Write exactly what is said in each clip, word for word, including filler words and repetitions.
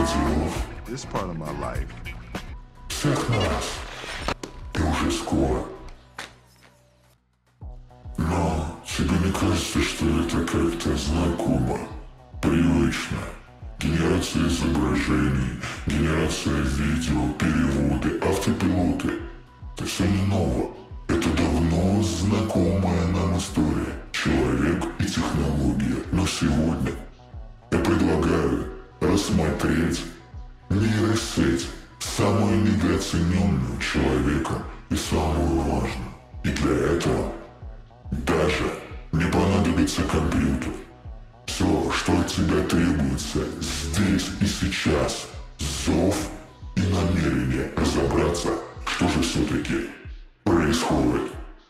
проделав всех нас, и уже скоро. Но тебе не кажется, что это как-то знакомо, привычно? Генерация изображений, генерация видео, переводы, автопилоты. Это все не ново. Это давно знакомая нам история. Человек и технология. Но сегодня я предлагаю рассмотреть нейросеть, самую недооцененную человеком и самую важную. И для этого даже не понадобится компьютер. Все, что от тебя требуется здесь и сейчас, зов и намерение разобраться, что же все-таки происходит.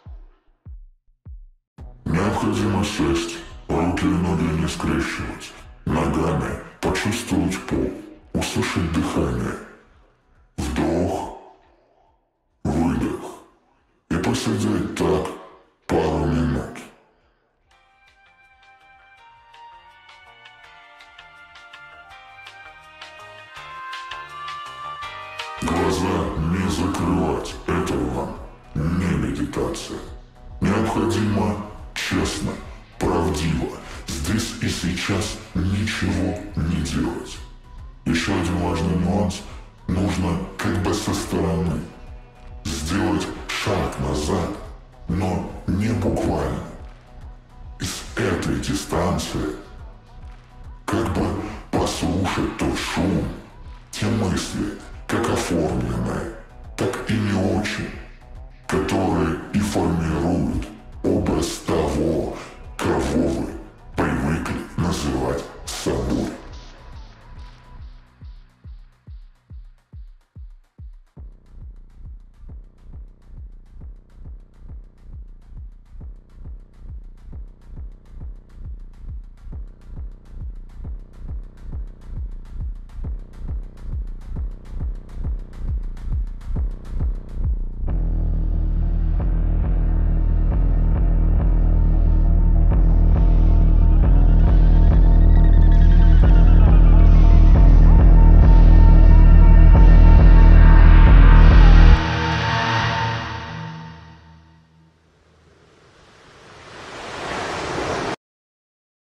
Необходимо сесть, руки и ноги не скрещивать, ногами почувствовать пол, услышать дыхание, вдох, выдох и посидеть так пару минут. Глаза не закрывать, это вам не медитация. Необходимо честно, правдиво, здесь и сейчас ничего не делать. Еще один важный нюанс, нужно как бы со стороны сделать шаг назад, но не буквально. Из этой дистанции как бы послушать тот шум, те мысли, как оформленные, так и не очень, которые и формируют образ того, кого вы привыкли называть собой.